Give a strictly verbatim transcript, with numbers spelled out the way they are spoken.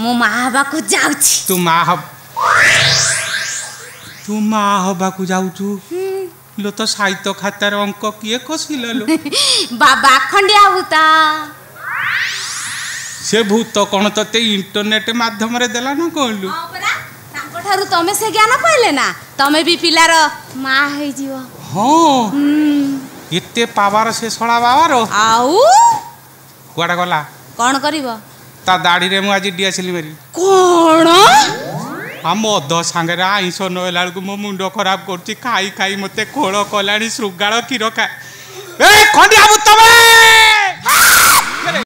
मु माँ हवा को जाउछि। तू माँ हब तू माँ हवा को जाउछु लो तो साहित्य खातार अंक किए कसिल लो बाबा खंडिया भूता से भूत कौन तते इंटरनेट माध्यम रे देला ना कहलु हां परा तांको ठारू तमे से ज्ञान पाइले ना तमे भी पिलार माँ हे जीव। हां एते पावर से सळा बाबार आउ कुआडा गला कोन करिवो ता दाढ़ी रे मु आज डियासिली मारी कोन हम अध सांगे आईस नला को मो मुंड खराब कर खाई खाई मते खोल कलानी श्रृगाल क्षीर खा ए खंडिया भूत तमे